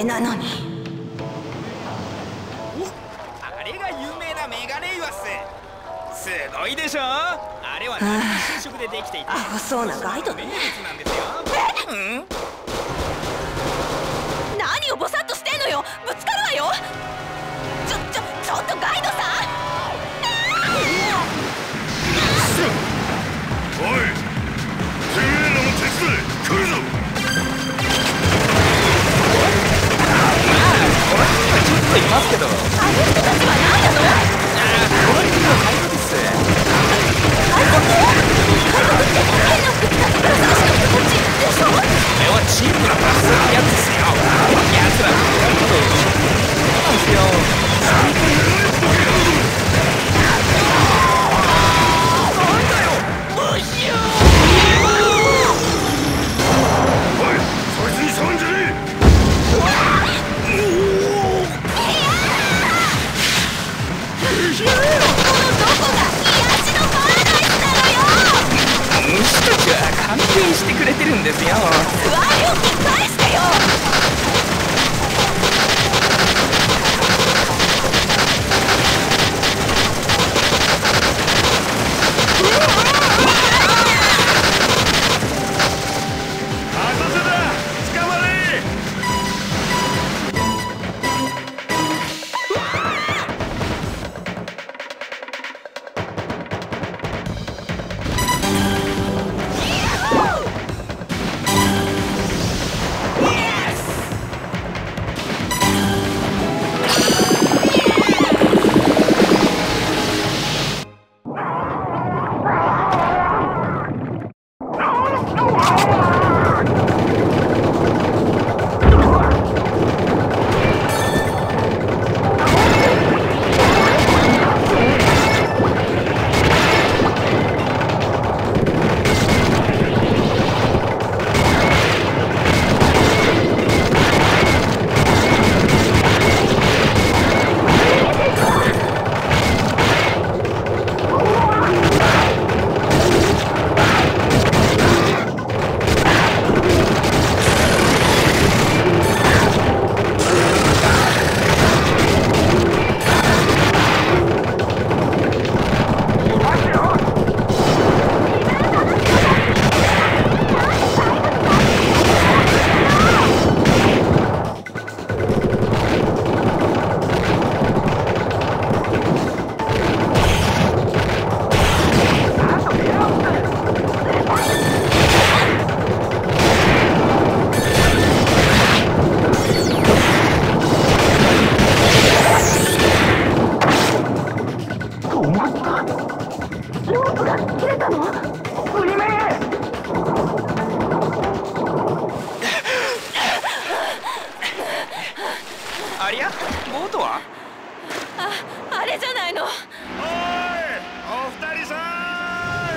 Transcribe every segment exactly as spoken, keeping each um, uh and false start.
名なのに。 あれが有名なメガネ岩っす。すごいでしょ。あれは新色でできていて、 アホそうなガイドね。 名物なんですよ。え？うん？ 何をボサッとしてんのよ。ぶつかるわよ。ちょちょちょっとガイドさん。 おい、てめえらも手伝え。来るぞ。 この人はちょっといますけど。 あの人たちは何なの？ ああ、この人は海賊です。 海賊？海賊って変な服着たブラス足の人たちでしょ？ これはチープなブラスってやつですよ。奴らのやることそうなんですよ。なんだよ、ブッシュー。 おい、そいつに触んじゃねえ。 虫たちは勘弁してくれてるんですよ。 ツアー料金返してよ。 浅瀬だ。捕まれ。 ありゃ、ボートは？ あ、あれじゃないの。 おい、お二人さん。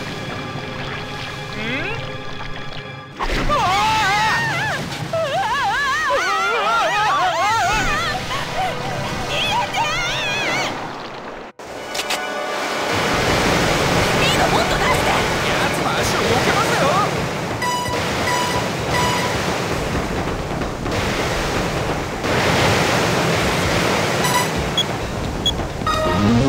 ん？うわあ！ うん。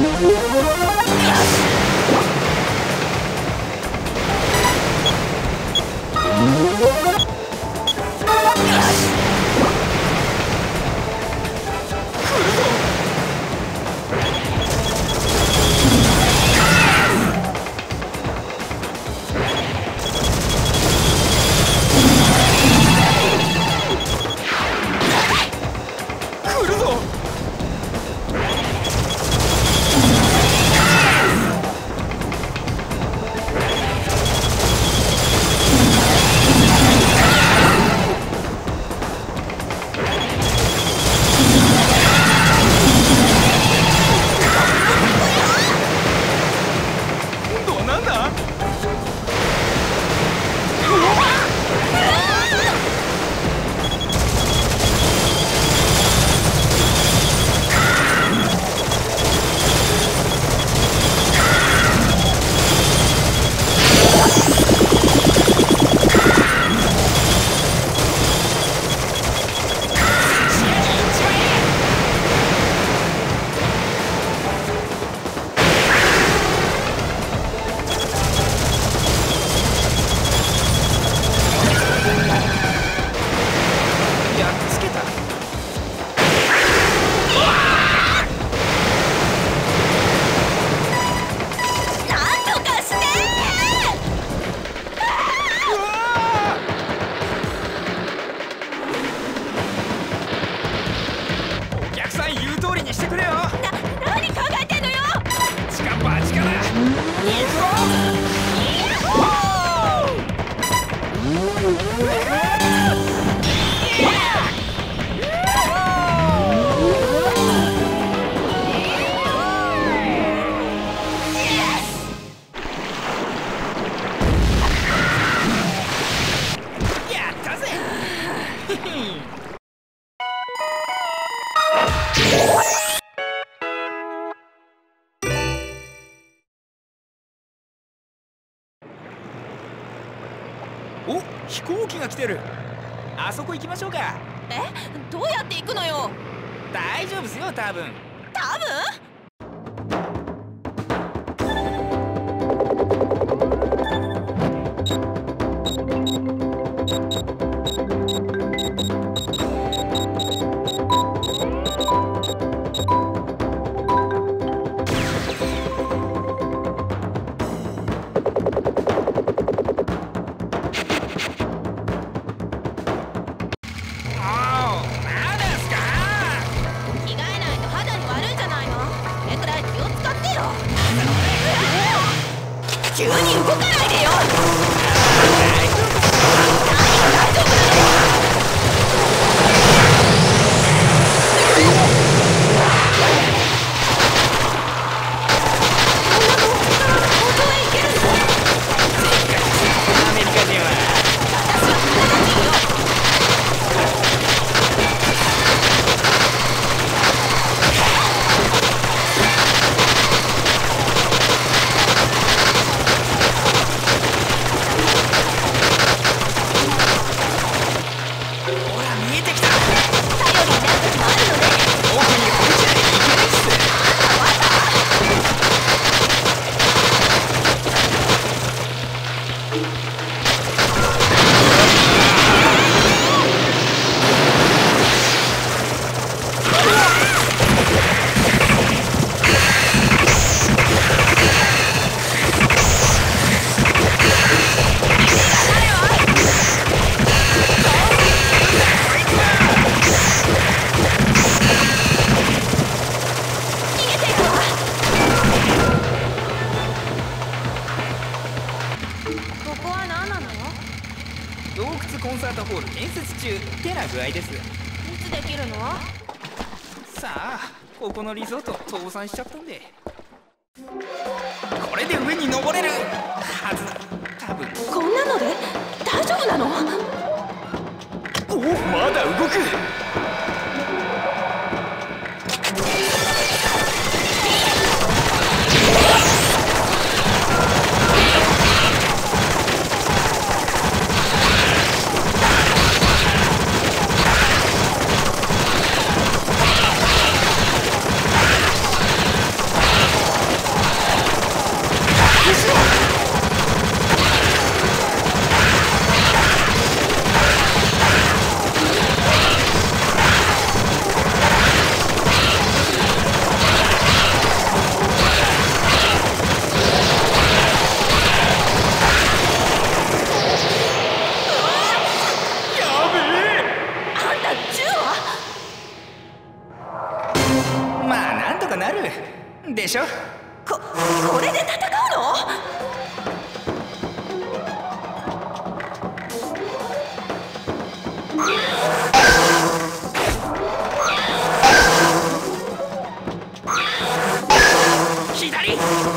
お、飛行機が来てる。あそこ行きましょうか。 え、どうやって行くのよ。 大丈夫ですよ、多分。 多分。急に動かないでよ。大丈夫なの？ コンサートホール建設中ってな具合です。 いつできるの？ さあ、ここのリゾート倒産しちゃったんで、これで上に登れるはずだ、多分。 こんなので大丈夫なの？ おお、まだ動く。まあなんとかなるでしょ。 こ、これで戦うの？ 左。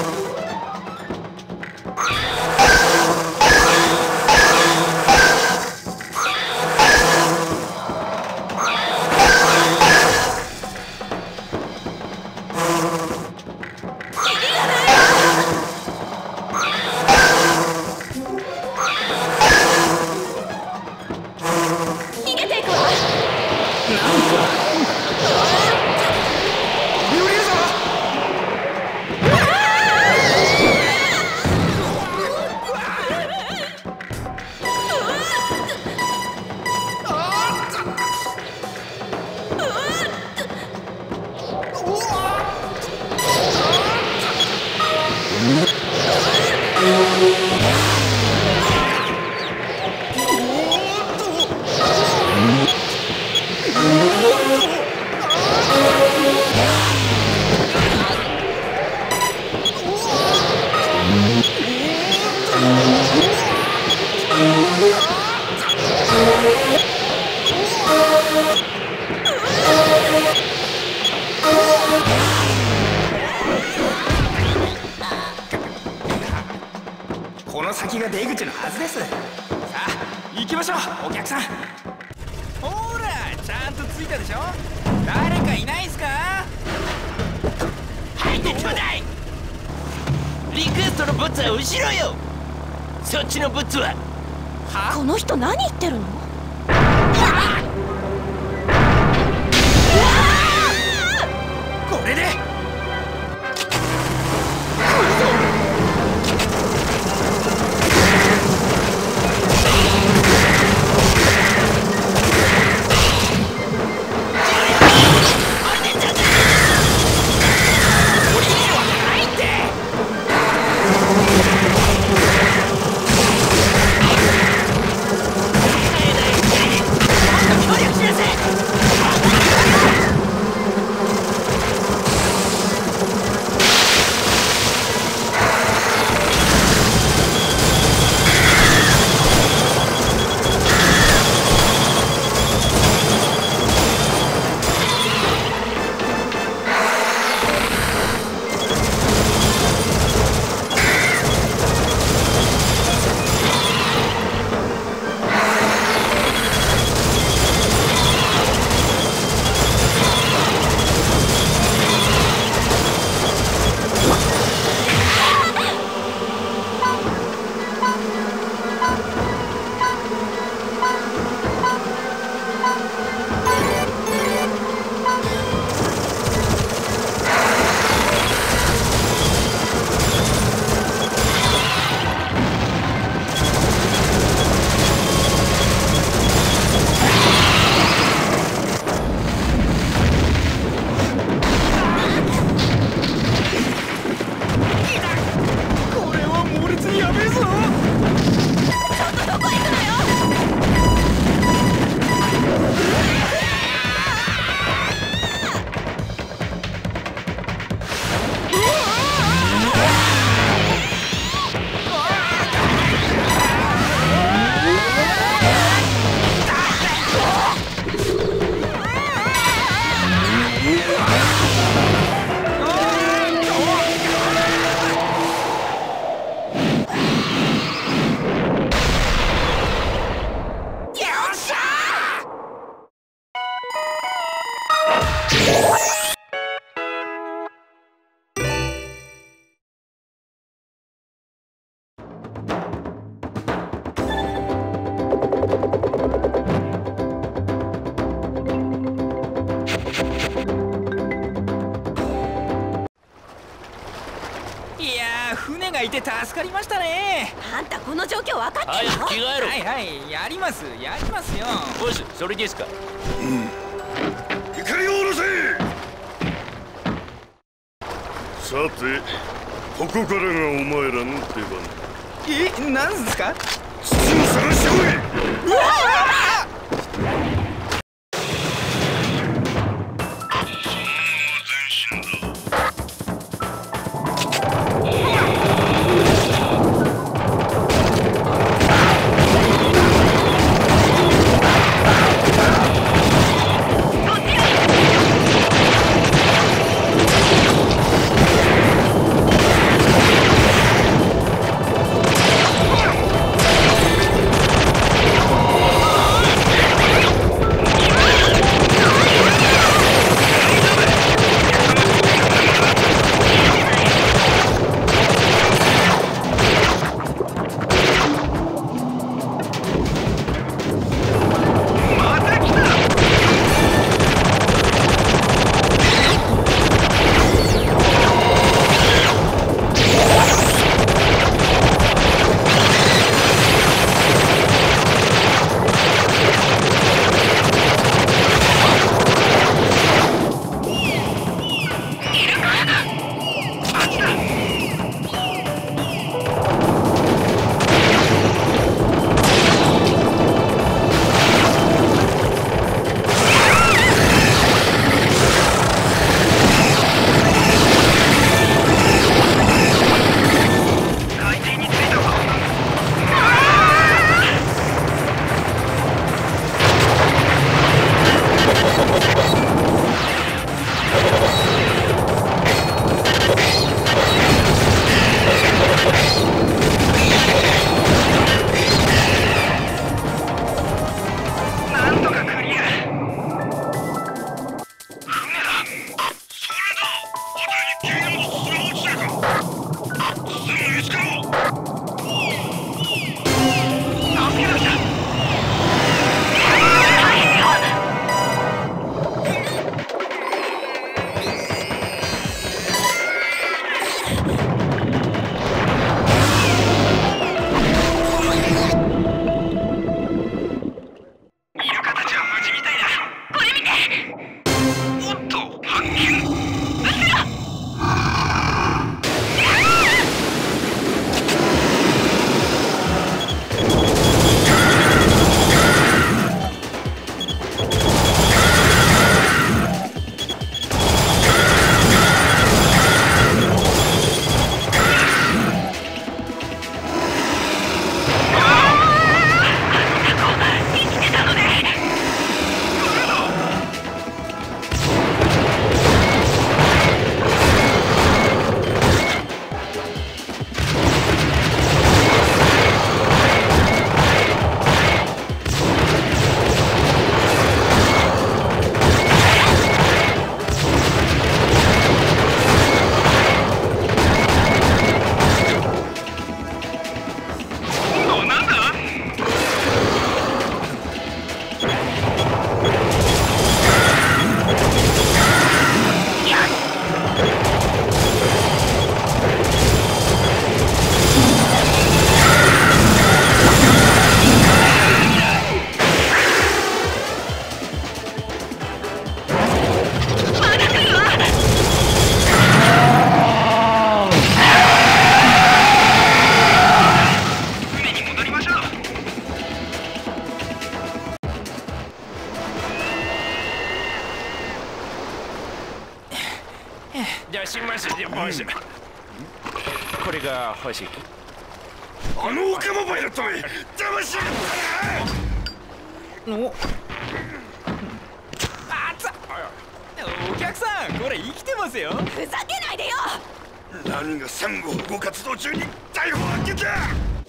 この先が出口のはずです。さあ行きましょう、お客さん。ほら、ちゃんと着いたでしょ。誰かいないっすか？ 入ってちょうだい。リクエストのブツは後ろよ。そっちのブツははこの人何言ってるの？ これで船がいて助かりましたね。 あんたこの状況分かってるの？ 早く着替えろ。 はいはい、やりますやりますよ。 ボス、それですか。 怒りを下ろせ。さて、ここからがお前らの出番。 え、なんですか？ 土を探しておい。 うわマジこれが欲しい。 あのオカマパイロットめ邪魔しやがったな。 おあっつお客さん、これ生きてますよ。 ふざけないでよ。 何がサンゴ保護活動中に逮捕案件だ。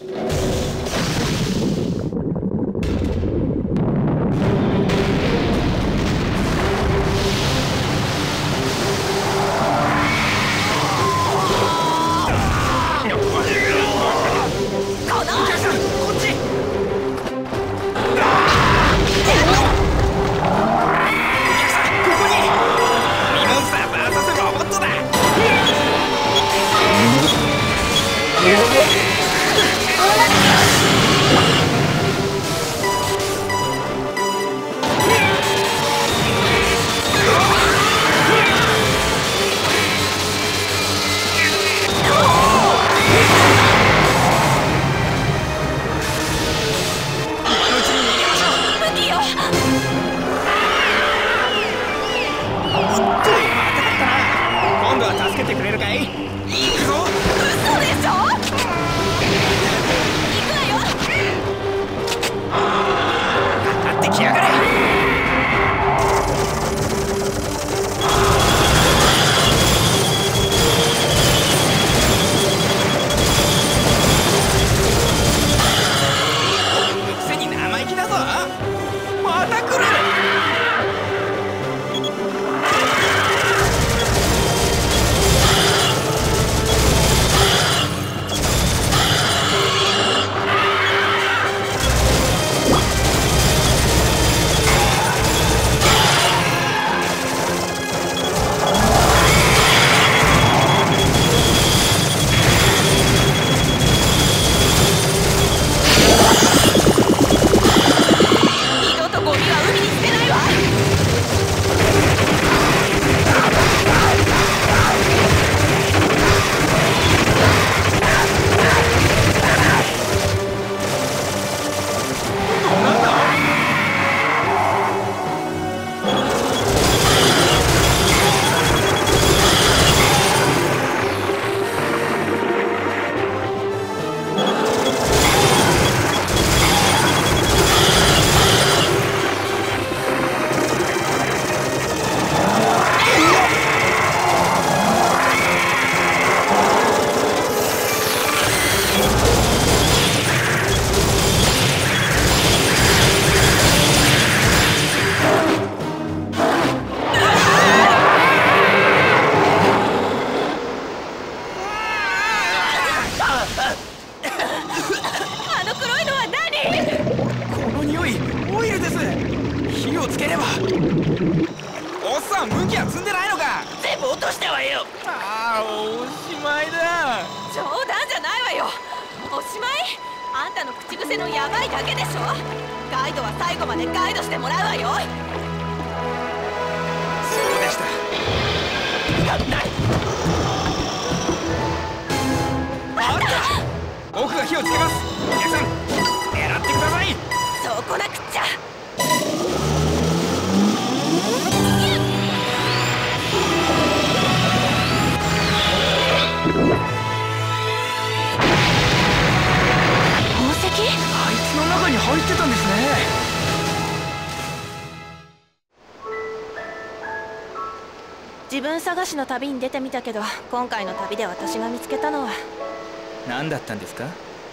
自分探しの旅に出てみたけど、今回の旅で私が見つけたのは何だったんですか？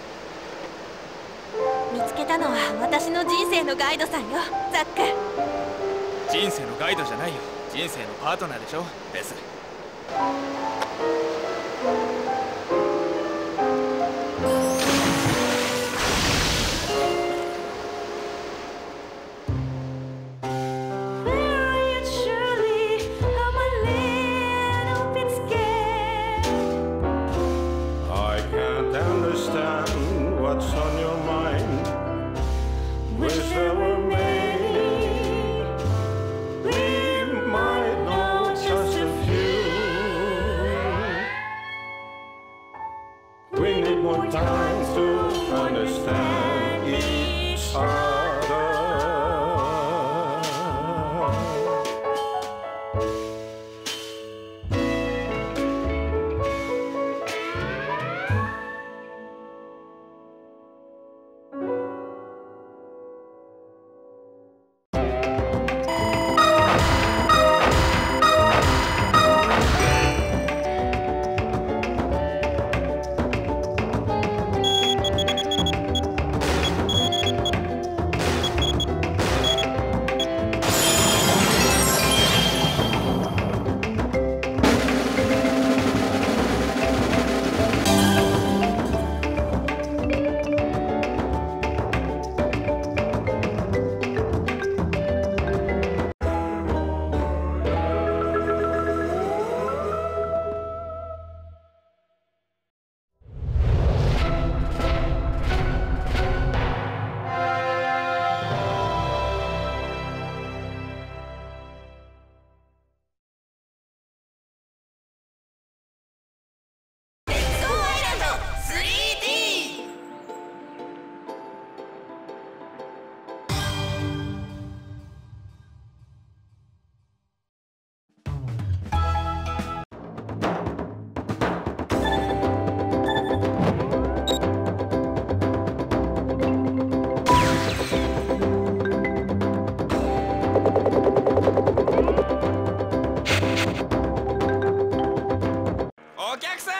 見つけたのは私の人生のガイドさんよ、ザック。 人生のガイドじゃないよ、人生のパートナーでしょ、ベス。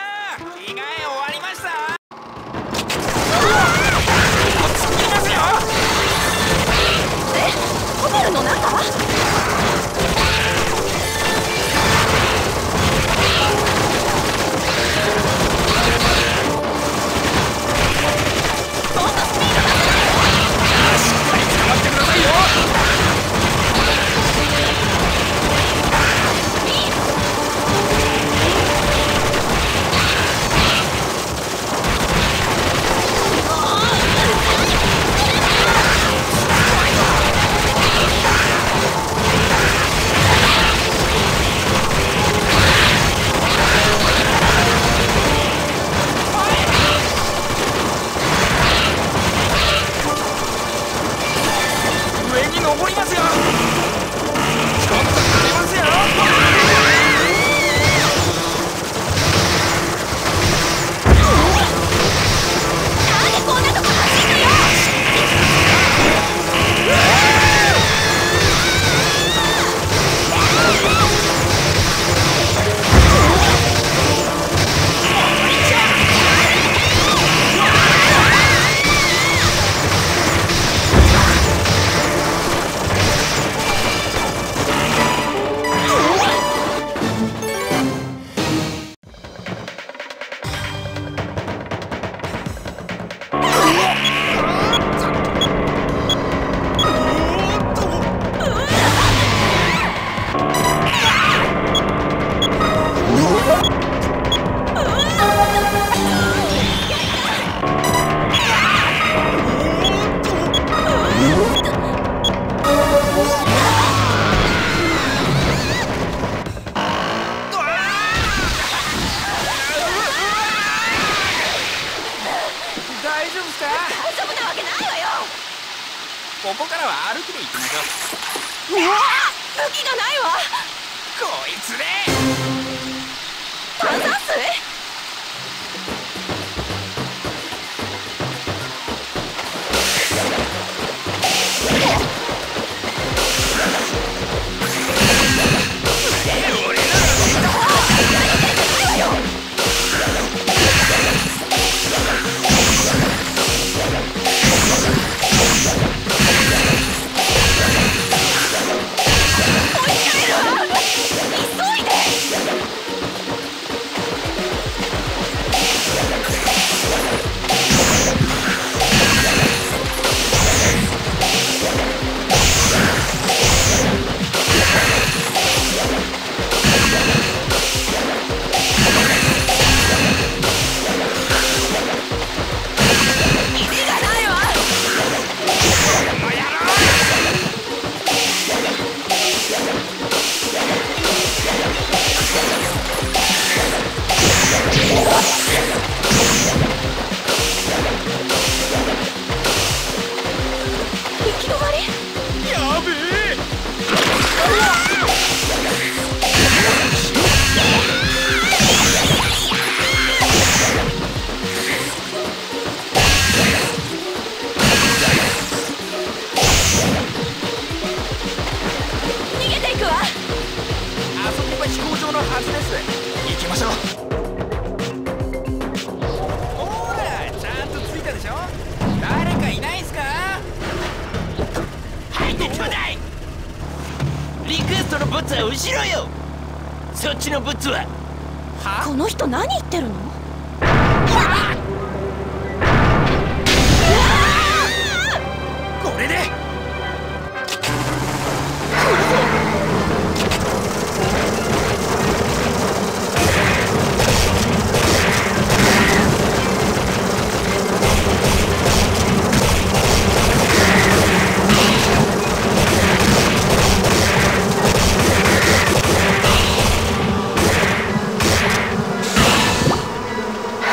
着替え終わりました。突っ切りますよ。 え、ホテルの中？ 登りますよ。ちょっと跳ねますよ。 なんでこんなとこ走んのよ。 大丈夫ですか？ 大丈夫なわけないわよ。 ここからは歩きで行きましょう。 うわあ、武器がないわ。 こいつで炭酸水？ ブツは後ろよ。そっちのブツは。 は？ この人何言ってるの？ これで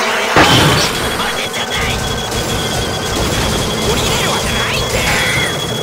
降りれるわけないんで。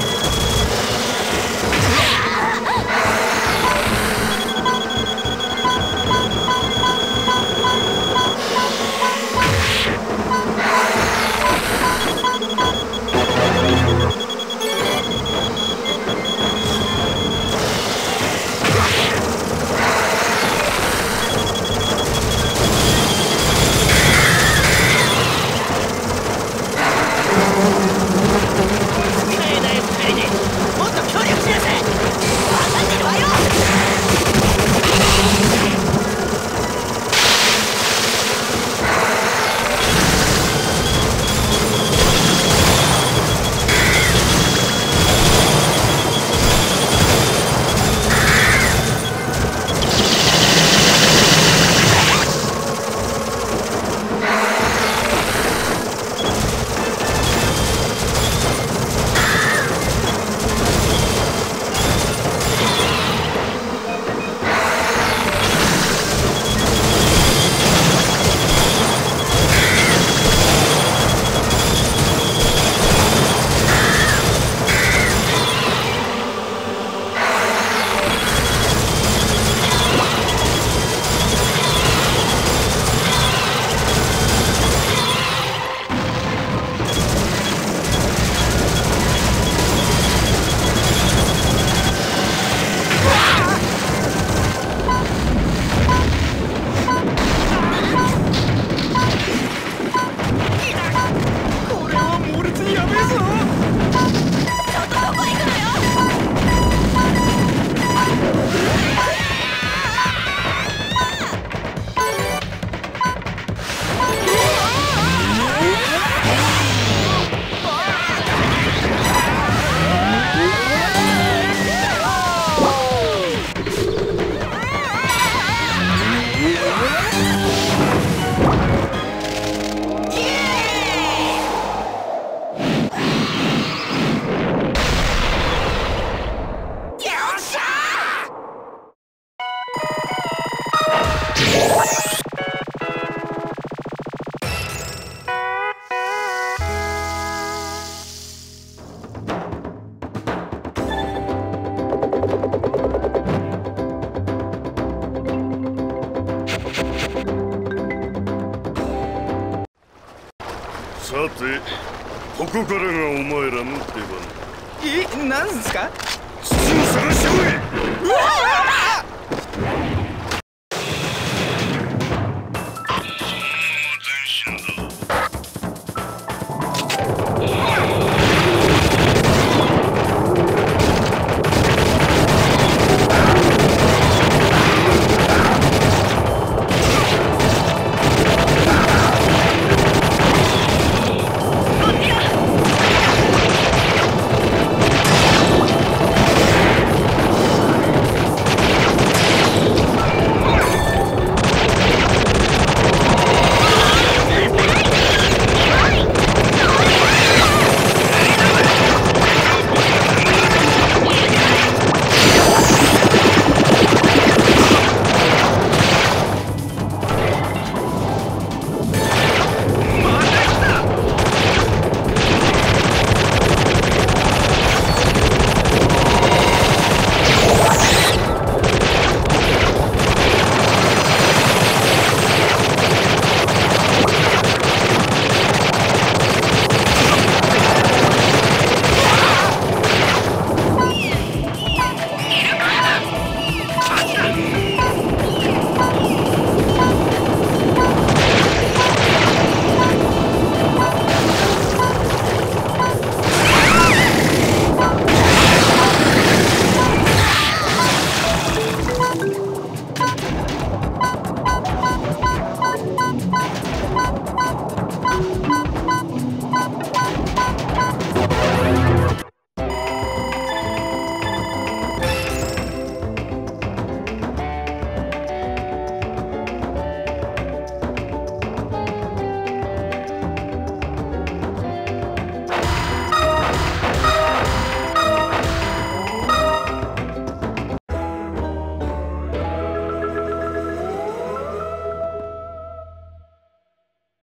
さてここからがお前らの出番。 え、なんすか？ 土を探しておい。 うわー